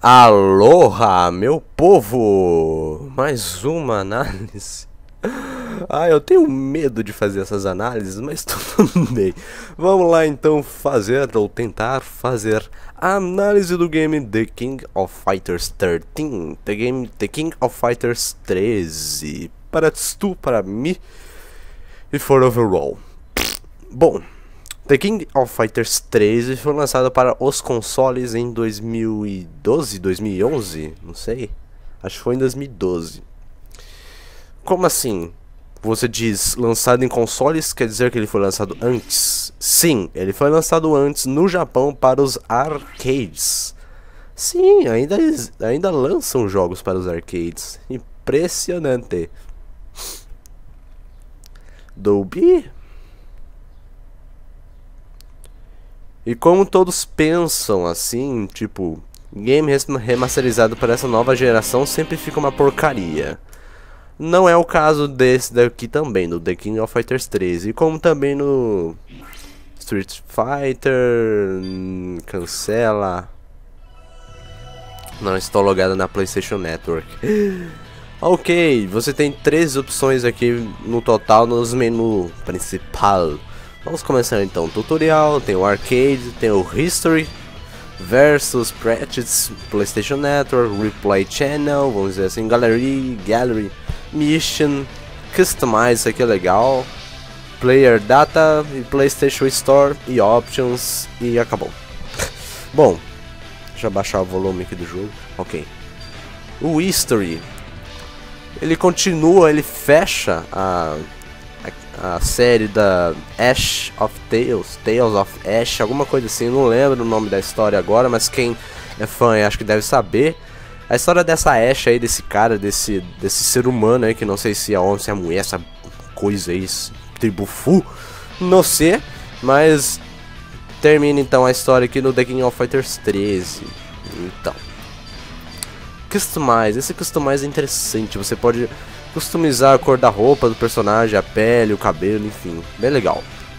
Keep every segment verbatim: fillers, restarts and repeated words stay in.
Aloha, meu povo! Mais uma análise. Ah, eu tenho medo de fazer essas análises, mas tudo bem. Vamos lá então fazer, ou tentar fazer, a análise do game The King of Fighters treze. The game The King of Fighters treze. Para tu, para mim e for overall. Bom, The King of Fighters treze foi lançado para os consoles em dois mil e doze, dois mil e onze, não sei. Acho que foi em dois mil e doze. Como assim? Você diz lançado em consoles, quer dizer que ele foi lançado antes? Sim, ele foi lançado antes no Japão para os arcades. Sim, ainda, ainda lançam jogos para os arcades. Impressionante. Dolby? E como todos pensam assim, tipo, game remasterizado para essa nova geração sempre fica uma porcaria. Não é o caso desse daqui também, do The King of Fighters treze, e como também no Street Fighter, cancela. Não estou logado na PlayStation Network. Ok, você tem três opções aqui no total nos menus principal. Vamos começar então, tutorial, tem o arcade, tem o history, versus, practice, PlayStation Network, replay channel, vamos dizer assim, gallery, gallery, mission, customize, isso aqui é legal, player data, e PlayStation Store, e options, e acabou. Bom, deixa eu baixar o volume aqui do jogo, ok. O history, ele continua, ele fecha a... a série da Ash of Tales, Tales of Ash, alguma coisa assim, não lembro o nome da história agora, mas quem é fã acho que deve saber. A história dessa Ash aí, desse cara, desse, desse ser humano aí, que não sei se é homem, se é mulher, essa coisa aí, tribo Fu, não sei, mas termina então a história aqui no The King of Fighters treze. Então, Customize, esse Customize é interessante, você pode customizar a cor da roupa do personagem, a pele, o cabelo, enfim, bem legal.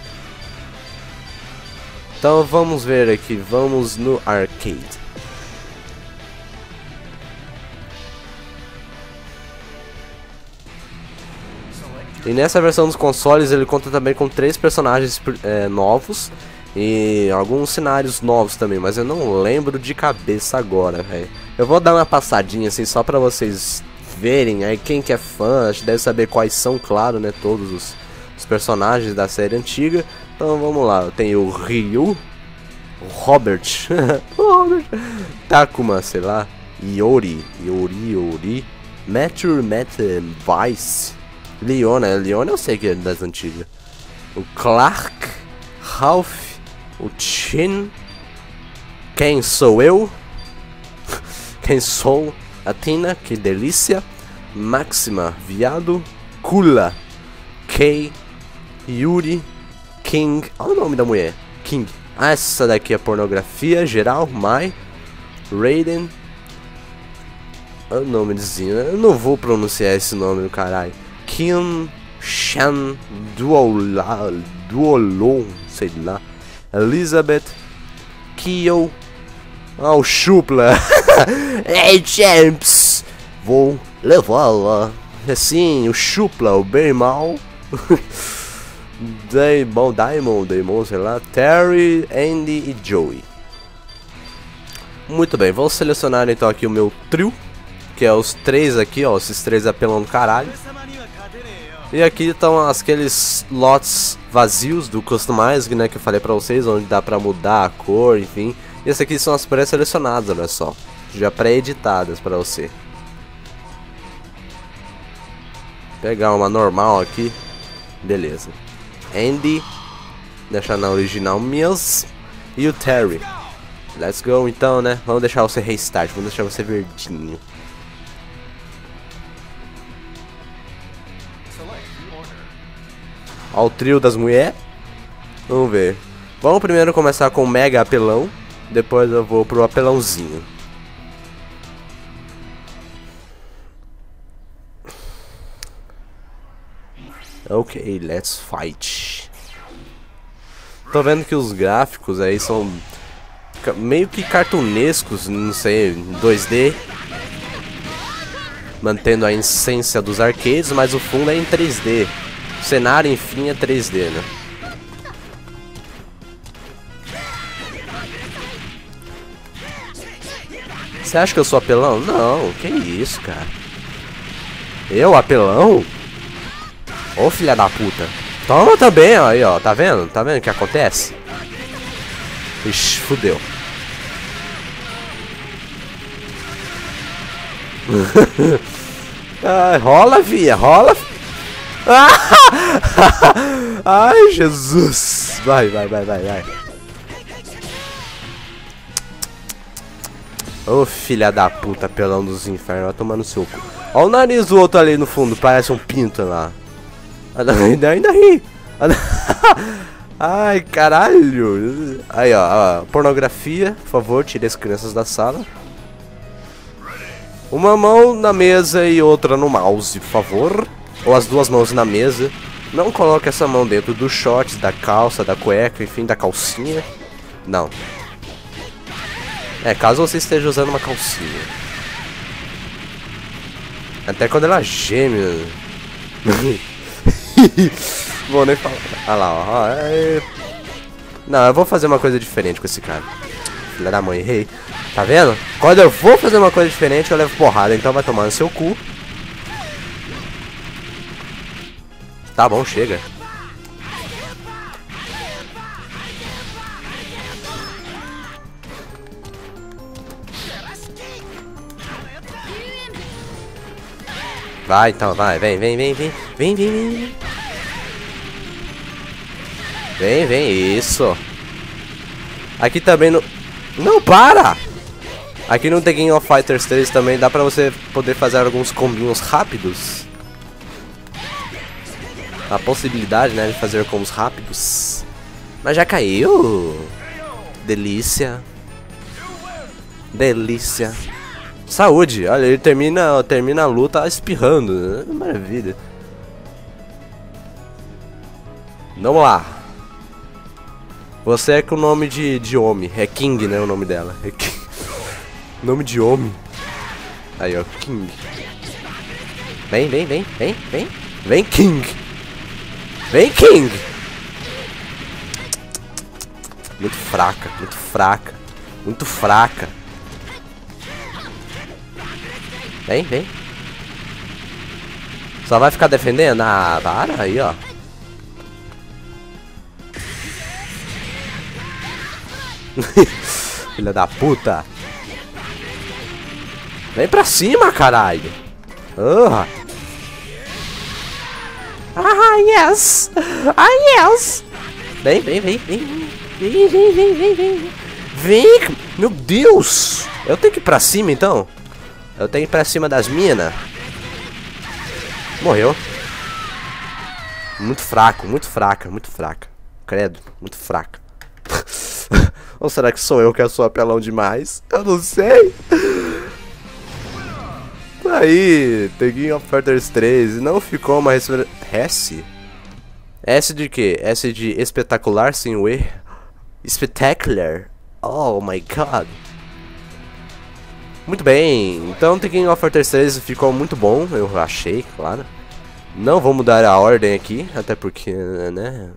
Então vamos ver aqui, vamos no arcade. E nessa versão dos consoles ele conta também com três personagens é, novos e alguns cenários novos também, mas eu não lembro de cabeça agora, véio. Eu vou dar uma passadinha assim só pra vocês verem, aí quem que é fã, acho que deve saber quais são, claro, né, todos os, os personagens da série antiga. Então vamos lá, tem o Ryu, o Robert, Robert, Takuma, sei lá, Yori, Yori, Yori, Mature, Matt, Vice, Leona, Leona eu sei que é das antigas, o Clark, Ralph, o Chin, quem sou eu, quem sou Athena, que delícia, Máxima, viado, Kula, Kei, Yuri, King, olha o nome da mulher, King, ah, essa daqui é pornografia geral, Mai, Raiden, olha o nomezinho, eu não vou pronunciar esse nome do caralho, Kim, Shan, Duola, Duolon, sei lá, Elizabeth, Kyo, ah, o Chupla. Ei, champs, vou levá-la. Assim, o Chupla, o bem mal. Daimon, Daimon, Daimon, sei lá. Terry, Andy e Joey. Muito bem, vou selecionar então aqui o meu trio, que é os três aqui, ó, esses três apelão do caralho. E aqui estão aqueles lotes vazios do Customize, né, que eu falei pra vocês, onde dá pra mudar a cor, enfim. E esse aqui são as pré-selecionadas, olha só, já pré-editadas pra você. Pegar uma normal aqui, beleza. Andy, deixar na original mesmo, e o Terry. Let's go então, né, vamos deixar você restart, vamos deixar você verdinho. Ó o trio das mulheres. Vamos ver. Vamos primeiro começar com o mega apelão. Depois eu vou pro apelãozinho. Ok, let's fight. Tô vendo que os gráficos aí são meio que cartunescos, não sei, dois D. Mantendo a essência dos arcades, mas o fundo é em três D. O cenário, enfim, é três D, né? Você acha que eu sou apelão? Não, que isso, cara. Eu, apelão? Ô, filha da puta. Toma também, ó, aí, ó. Tá vendo? Tá vendo o que acontece? Ixi, fudeu. Ai, rola, via, rola. Ai, Jesus. Vai, vai, vai, vai, vai. Ô, oh, filha da puta, pelão dos infernos, vai tomar no seu cu. Ó o nariz do outro ali no fundo, parece um pinto lá. Ainda, ainda ri. Ai, caralho. Aí, ó, ó, pornografia, por favor, tire as crianças da sala. Uma mão na mesa e outra no mouse, por favor. Ou as duas mãos na mesa. Não coloque essa mão dentro dos shorts, da calça, da cueca, enfim, da calcinha. Não. É, caso você esteja usando uma calcinha. Até quando ela geme. Vou nem falar. Olha lá, ó. É... Não, eu vou fazer uma coisa diferente com esse cara. Filha da mãe, errei. Tá vendo? Quando eu vou fazer uma coisa diferente, eu levo porrada. Então vai tomar no seu cu. Tá bom, chega. Vai, então, vai, vem, vem, vem, vem, vem, vem, vem. Vem, vem, isso. Aqui também no... Não, para! Aqui no The King of Fighters três também dá pra você poder fazer alguns combinhos rápidos. A possibilidade, né, de fazer combos rápidos. Mas já caiu. Delícia. Delícia. Saúde, olha, ele termina, termina a luta espirrando, né? Maravilha. Vamos lá. Você é com o nome de, de homem, é King, né, o nome dela. É King. Nome de homem. Aí, ó, King. Vem, vem, vem, vem, vem. Vem, King. Vem, King. Muito fraca, muito fraca. Muito fraca. Vem, vem. Só vai ficar defendendo? Ah, para aí, ó. Filha da puta. Vem pra cima, caralho. Uh. Ah, yes. Ah, yes. Vem, vem, vem, vem. Vem, vem, vem, vem, vem. Vem. Meu Deus. Eu tenho que ir pra cima, então? Eu tenho que ir pra cima das minas. Morreu. Muito fraco, muito fraca, muito fraca. Credo, muito fraca. Ou será que sou eu que sou apelão demais? Eu não sei. Aí, The King of Fighters três. Não ficou uma referência. S? S de quê? S de espetacular, sim, o E. Spectacular. Oh my god. Muito bem, então The King of Fighters três ficou muito bom, eu achei, claro. Não vou mudar a ordem aqui, até porque, né?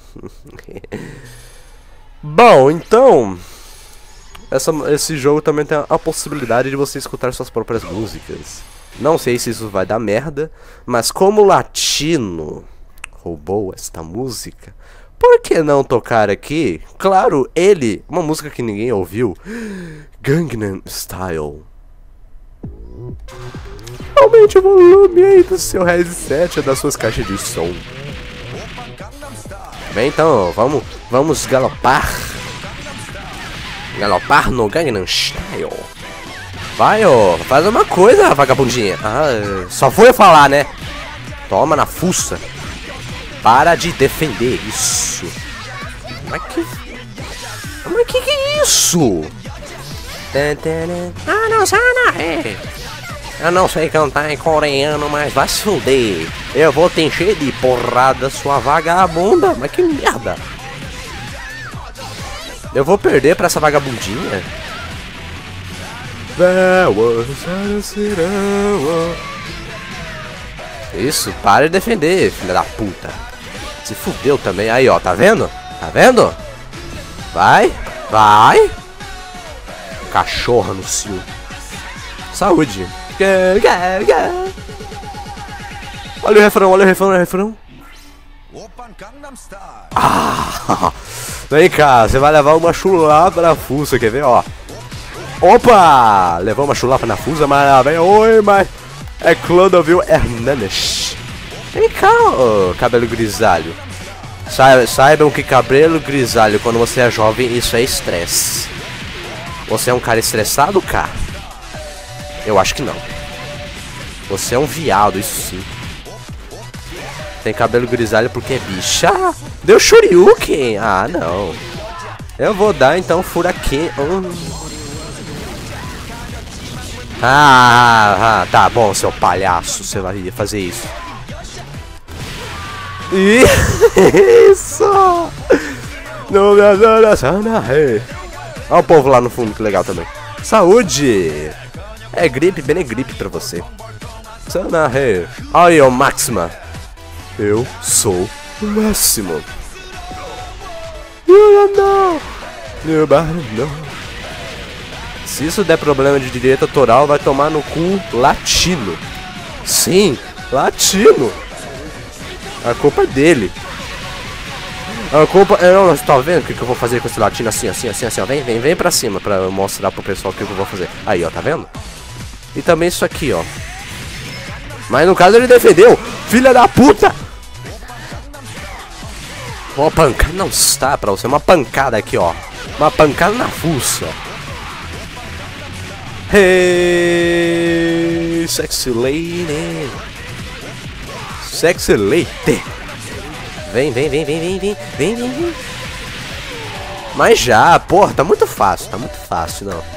Bom, então... Essa, esse jogo também tem a possibilidade de você escutar suas próprias músicas. Não sei se isso vai dar merda, mas como o latino roubou esta música, por que não tocar aqui? Claro, ele, uma música que ninguém ouviu, Gangnam Style. Aumente o volume aí do seu headset, das suas caixas de som. Bem, então, vamos, vamos galopar. Galopar no Gangnam Style. Vai, ó, faz uma coisa, vagabundinha. Ah, só foi eu falar, né? Toma na fuça. Para de defender isso. Mas que... Mas que que é isso? Ah, não, Sana, é. Eu não sei cantar em coreano, mas vai se fuder. Eu vou te encher de porrada, sua vagabunda. Mas que merda. Eu vou perder pra essa vagabundinha? Isso, para de defender, filha da puta. Se fudeu também. Aí, ó, tá vendo? Tá vendo? Vai, vai. Cachorra no cio. Saúde. Olha o refrão, olha o refrão, olha o refrão. Ah, vem cá, você vai levar uma chulapa na fuça, quer ver, ó. Opa! Levou uma chulapa na fuça, mas vem, oi, mas é Clodovil Hernandes. Vem cá, ô, cabelo grisalho. Sa saibam que cabelo grisalho, quando você é jovem, isso é estresse. Você é um cara estressado, cara? Eu acho que não. Você é um viado, isso sim. Tem cabelo grisalho porque é bicha. Deu Shoryuken. Ah, não. Eu vou dar, então, Furaken. Hum. Ah, ah, tá bom, seu palhaço. Você vai fazer isso. Isso! Não me adora, Sana Rei. Olha o povo lá no fundo, que legal também. Saúde! É gripe, bem é gripe pra você. Sana Rei. Olha o Máxima. Eu sou o Máximo. You don't know. Nobody know. Se isso der problema de direito autoral, vai tomar no cu latino. Sim, latino. A culpa é dele. A culpa... Eu não tô vendo o que, que eu vou fazer com esse latino assim, assim, assim, assim, ó. Vem, vem, vem pra cima pra eu mostrar pro pessoal o que, que eu vou fazer. Aí, ó, tá vendo? E também isso aqui, ó. Mas no caso ele defendeu. Filha da puta! Uma pancada não está pra você. Uma pancada aqui, ó. Uma pancada na fuça. Hey, sexy lady. Sexy lady. Vem, vem, vem, vem, vem, vem, vem, vem, vem. Mas já, porra, tá muito fácil, tá muito fácil, não.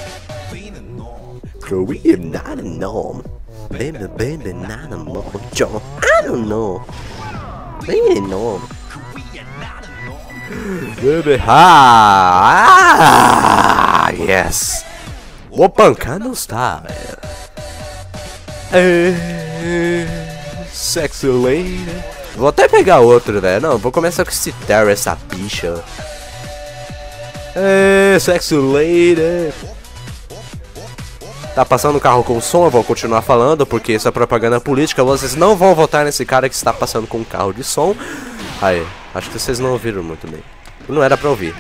Korea, not a norm. Baby, baby, not a norm. John, I don't know. Baby, no. Baby, ah, ah, yes. Vou pancar não está, velho. Sexy lady. Vou até pegar outro, velho. Não, vou começar com esse Terry, essa bicha. Hey, sexy lady. Tá passando o carro com som, eu vou continuar falando, porque isso é propaganda política. Vocês não vão votar nesse cara que está passando com um carro de som. Aí, acho que vocês não ouviram muito bem. Não era pra ouvir.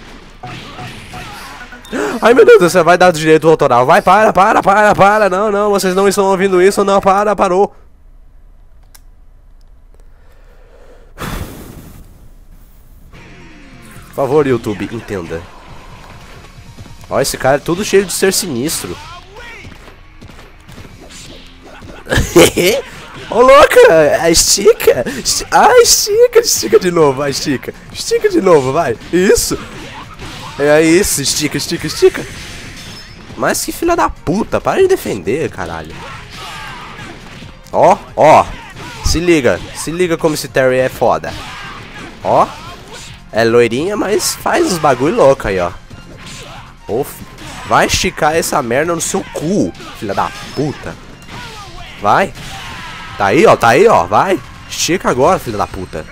Ai, meu Deus, você vai dar direito autoral. Vai, para, para, para, para. Não, não, vocês não estão ouvindo isso. Não, para, parou. Por favor, YouTube, entenda. Ó, esse cara é tudo cheio de ser sinistro. Ô, louca, estica. Ah, estica, estica de novo, vai, estica. Estica de novo, vai. Isso. É isso, estica, estica, estica. Mas que filha da puta, para de defender, caralho. Ó, ó. Se liga, se liga como esse Terry é foda. Ó. É loirinha, mas faz os bagulho louco aí, ó. Ô, vai esticar essa merda no seu cu, filha da puta. Vai. Tá aí, ó, tá aí, ó, vai. Estica agora, filha da puta.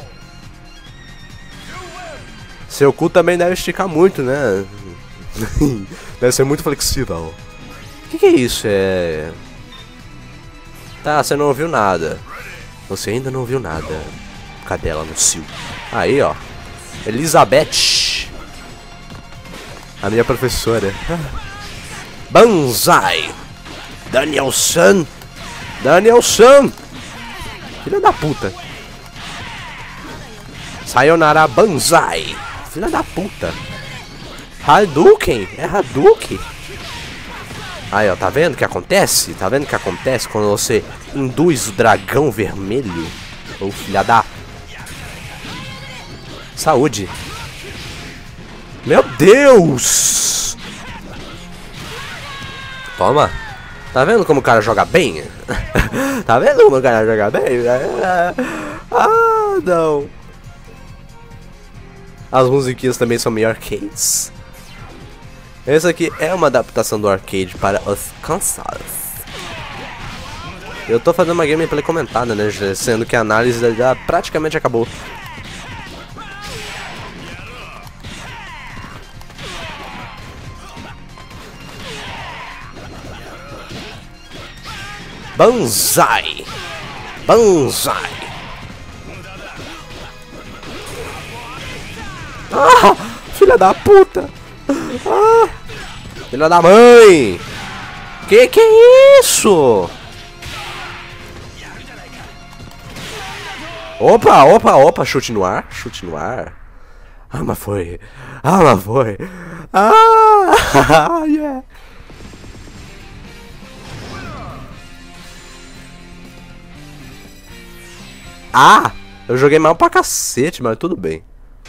Seu cu também deve esticar muito, né? Deve ser muito flexível. O que, que é isso? É... Tá, você não ouviu nada. Você ainda não ouviu nada. Cadela no cio. Aí, ó. Elizabeth. A minha professora. Banzai. Daniel-san. Daniel-san. Filha da puta. Sayonara Banzai. Filha da puta. Hadouken? É Hadouken? Aí, ó, tá vendo o que acontece? Tá vendo o que acontece quando você induz o dragão vermelho? Ô, filha da... Saúde. Meu Deus! Toma. Tá vendo como o cara joga bem? Tá vendo como o cara joga bem? Ah, não. As musiquinhas também são meio arcades. Essa aqui é uma adaptação do arcade para os consoles. Eu tô fazendo uma gameplay comentada, né? Sendo que a análise já praticamente acabou. Banzai! Banzai! Ah! Filha da puta! Ah! Filha da mãe! Que que é isso? Opa, opa, opa, chute no ar, chute no ar. Ah, mas foi. Ah, mas foi. Ah, yeah. Ah, eu joguei mal pra cacete, mas tudo bem.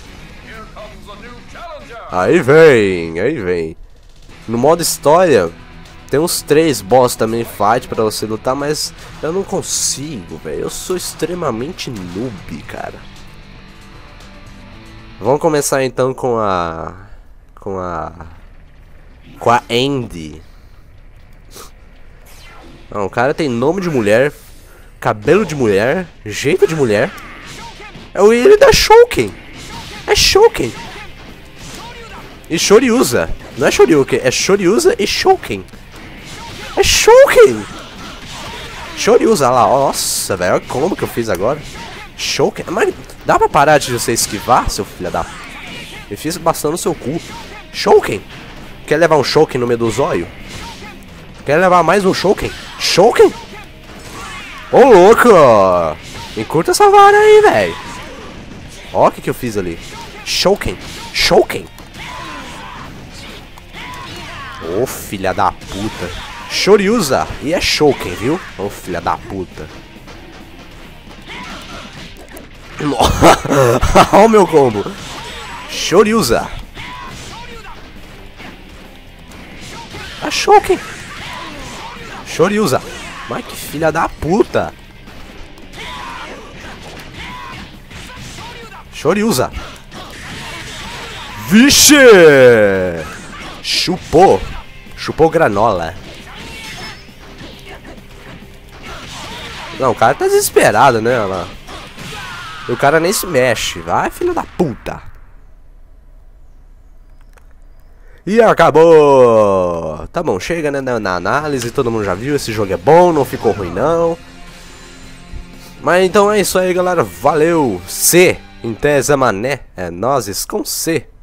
Aí vem, aí vem. No modo história, tem uns três boss também fight pra você lutar, mas eu não consigo, velho. Eu sou extremamente noob, cara. Vamos começar então com a... Com a... Com a Andy. Não, o cara tem nome de mulher, cabelo de mulher, jeito de mulher. É o ele da Shouken. É Shouken. E Shoryuza. Não é Shoryuken, é Shoryuza e Shouken. É Shouken! Shoryuza lá, ó, nossa, velho, olha como que eu fiz agora. Shouken, mas dá pra parar de você esquivar, seu filho da... Eu fiz bastante no seu cu. Shouken! Quer levar um Shouken no meio do zóio? Quer levar mais um Shouken? Shouken? Ô, louco! Encurta essa vara aí, velho. Ó o que que eu fiz ali. Shouken! Shouken! Ô, filha da puta. Shoryuza. E é Shouken, viu? Ô, filha da puta. Olha o meu combo. Shoryuza. É Shouken. Shoryuza. Mas que filha da puta. Shoryuza. Vixe! Chupou. Chupou granola. Não, o cara tá desesperado, né? Lá. O cara nem se mexe. Vai, filho da puta. E acabou. Tá bom, chega, né? Na análise, todo mundo já viu. Esse jogo é bom, não ficou ruim, não. Mas então é isso aí, galera. Valeu. C. Em Tesa Mané. É nozes com C.